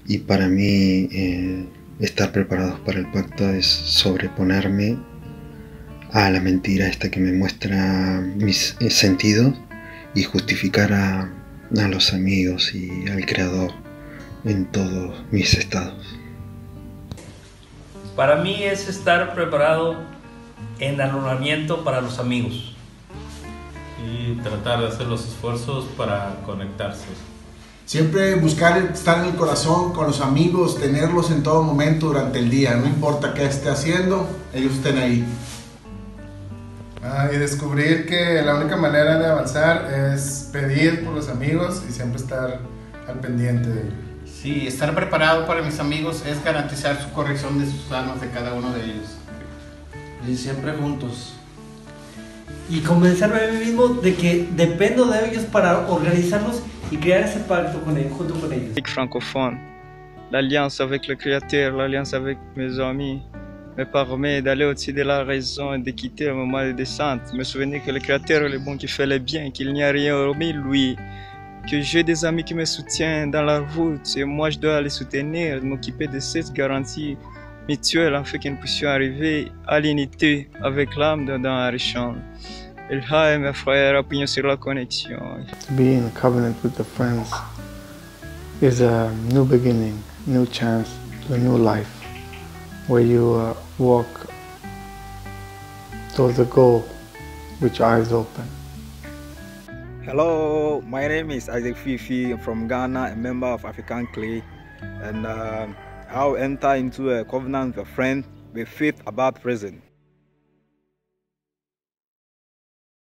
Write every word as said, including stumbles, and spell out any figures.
Y para mí eh, estar preparados para el pacto es sobreponerme a la mentira esta que me muestra mis sentidos y justificar a, a los amigos y al creador en todos mis estados. Para mí es estar preparado en anonamiento para los amigos. Y tratar de hacer los esfuerzos para conectarse. Siempre buscar estar en el corazón con los amigos, tenerlos en todo momento durante el día, no importa qué esté haciendo, ellos estén ahí. Ah, y descubrir que la única manera de avanzar es pedir por los amigos y siempre estar al pendiente de ellos. Sí, estar preparado para mis amigos es garantizar su corrección de sus almas de cada uno de ellos. Y siempre juntos. Y convencerme a mí mismo de que dependo de ellos para organizarlos y crear ese pacto con ellos, junto con ellos. Francophone, l'alliance avec le Créateur, l'alliance avec mes amis, me permet d'aller au-dessus de la raison et de quitter le moment de descente. Me souvenir que le Créateur est le bon qui fait le bien, qu'il n'y a rien hormis lui, que j'ai des amis qui me soutiennent dans la route et moi je dois les soutenir, m'occuper de cette garantie mutuelle afin que nous puissions arriver à l'unité avec l'âme dans Arishon. El Hai, mes frères, appuyons sur la connexion. To be in covenant with the friends is a new beginning, new chance to a new life, where you uh, walk towards the goal with your eyes open. Hello, my name is Isaac Fifi. I'm from Ghana, a member of African Clay, and uh, I'll enter into a covenant with a friend with faith about present.